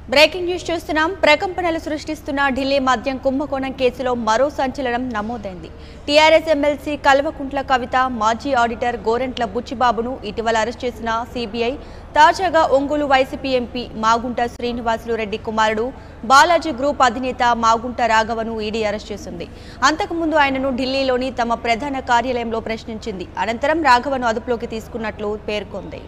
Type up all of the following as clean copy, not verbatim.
Breaking news చూస్తున్నాం. ప్రకంపనలు సృష్టిస్తున్న ఢిల్లీ మద్యం కుంభకోణం కేసులో మరో సంచలనం నమోదైంది. టీఆర్ఎస్ ఎమ్మెల్సీ కల్వకుంట్ల కవిత, మాజీ ఆడిటర్ గోరంట్ల బుచ్చిబాబును ఇటీవల అరెస్ట్ చేసిన సిబిఐ తాజాగా ఒంగోలు వైసీపీ ఎంపీ మాగుంట శ్రీనివాసులు రెడ్డి కుమారుడు బాలాజీ గ్రూప్ అధినేత మాగుంట రాఘవను ఈడీ అరెస్ట్ చేసింది. అంతకుముందు ఆయనను ఢిల్లీలోని తమ ప్రధాన కార్యాలయంలో ప్రశ్నించింది. అనంతరం రాఘవను అదుపులోకి తీసుకున్నట్లు పేర్కొంది.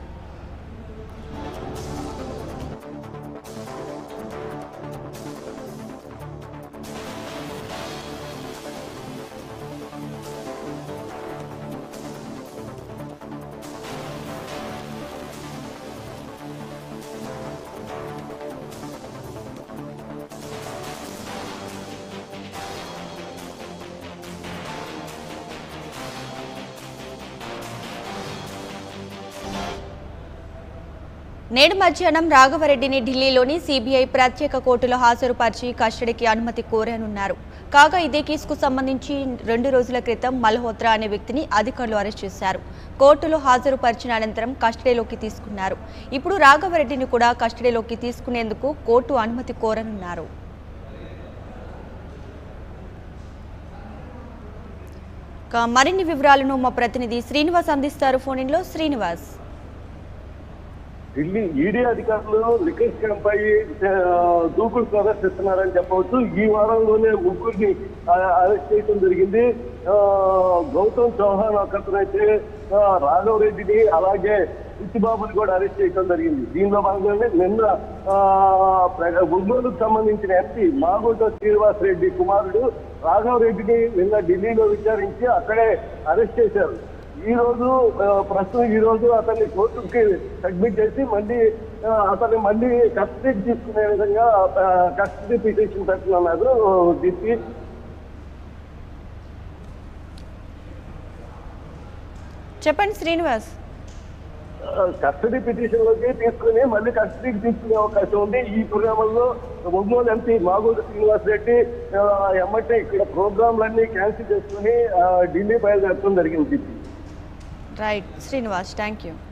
నేడు మధ్యాహ్నం రాఘవరెడ్డిని ఢిల్లీలోని సిబిఐ ప్రత్యేక కోర్టులో హాజరుపరిచి కస్టడీకి అనుమతి కోరనున్నారు. కాగా ఇదే కేసుకు సంబంధించి 2 రోజుల క్రితం మల్హోత్రా అనే వ్యక్తిని అధికారులు అరెస్ట్ చేశారు. కోర్టులో హాజరుపరిచిన అనంతరం కస్టడీలోకి తీసుకున్నారు. ఇప్పుడు రాఘవరెడ్డిని కూడా కస్టడీలోకి తీసుకునేందుకు కోర్టు అనుమతి కోరనున్నారు. మరిన్ని వివరాలను మా ప్రతినిధి శ్రీనివాస్ అందిస్తారు. ఫోన్ ఇన్లో శ్రీనివాస్. ఢిల్లీ ఈడీ అధికారులు లిక్కర్ స్కామ్ పై దూకుడు ప్రదర్శిస్తున్నారని చెప్పవచ్చు. ఈ వారంలోనే ముగ్గురిని అరెస్ట్ చేయడం జరిగింది. గౌతమ్ చౌహాన్ ఒకతనైతే రాఘవ్ రెడ్డిని, అలాగే బుచ్చిబాబుని కూడా అరెస్ట్ చేయడం జరిగింది. దీనిలో భాగంగానే నిన్న ఒంగోలుకు సంబంధించిన ఎంపీ మాగుంట శ్రీనివాస్ రెడ్డి కుమారుడు రాఘవ్ రెడ్డిని నిన్న ఢిల్లీలో విచారించి అక్కడే అరెస్ట్ చేశారు. ఈ రోజు అతన్ని కోర్టుకి సబ్మిట్ చేసి మళ్ళీ కస్టడీకి తీసుకునే విధంగా కస్టడీ పిటిషన్ పెట్టనున్నారు డిపి. చెప్పండి శ్రీనివాస్. కస్టడీ పిటిషన్ లోకి తీసుకుని మళ్ళీ కస్టడీకి తీసుకునే అవకాశం ఉంది. ఈ ప్రోగ్రాంలో ఒంగోలు ఎంపీ మాగుంట శ్రీనివాస్ రెడ్డి ఎమ్మటే ఇక్కడ ప్రోగ్రాంలన్నీ క్యాన్సిల్ చేసుకుని ఢిల్లీ బయలుదేరడం జరిగింది. Right Srinivas, thank you.